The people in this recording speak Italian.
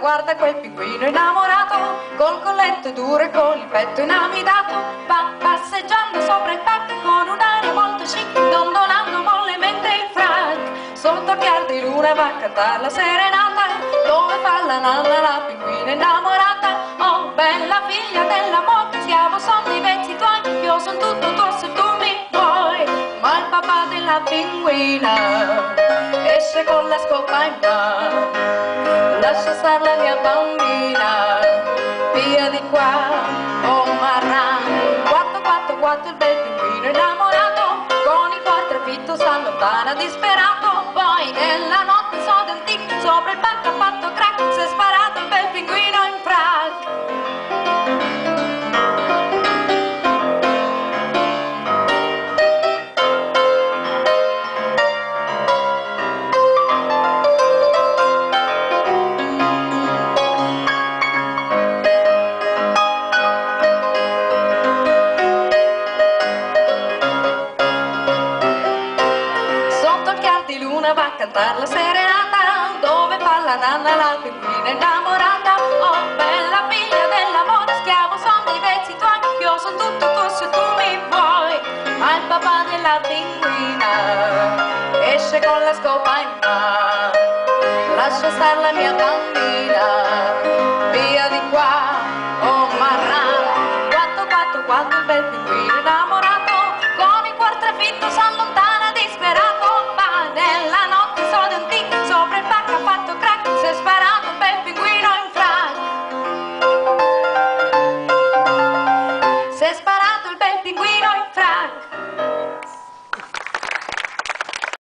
guarda quel pinguino innamorato, col colletto duro e con il petto inamidato, va passeggiando sopra il parco con un'aria molto chic, dondolando mollemente il frac. Sotto chiar di luna va a cantare la serenata, dove fa la nanna la pinguina innamorata. Oh, bella figlia dell'amore, schiavo son dei vezzi tuoi, io son tutto tuo se tu mi vuoi. Ma il papà della pinguina esce con la scopa in mano, lascia stare la mia bambina, via di qua, oh marrano. 444 il bel pinguino innamorato, con il cuore trafitto s'allontana disperato. Poi nella notte so del tic, sopra il palco ha fatto crack, si è sparato il bel pinguino in frac. Va a cantare la serenata, dove fa la nanna la pinguina innamorata. Oh, bella figlia dell'amore, schiavo son dei vezzi tuoi, io son tutto tuo se tu mi vuoi. Ma il papà della pinguina esce con la scopa in mano, lascia stare la mia bambina, via di qua, oh marrano. 444 il bel pinguino innamorato, con il cuore trafitto s'allontana